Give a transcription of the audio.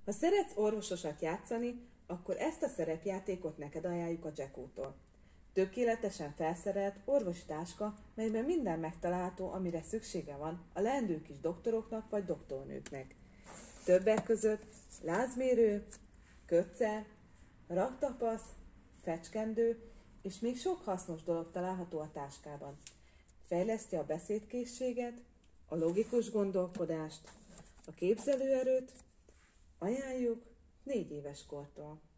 Ha szeretsz orvososat játszani, akkor ezt a szerepjátékot neked ajánljuk a Jacko-tól. Tökéletesen felszerelt orvosi táska, melyben minden megtalálható, amire szüksége van a leendő kis doktoroknak vagy doktornőknek. Többek között lázmérő, köccel, raktapasz, fecskendő és még sok hasznos dolog található a táskában. Fejleszti a beszédkészséget, a logikus gondolkodást, a képzelőerőt, ajánljuk 4 éves kortól.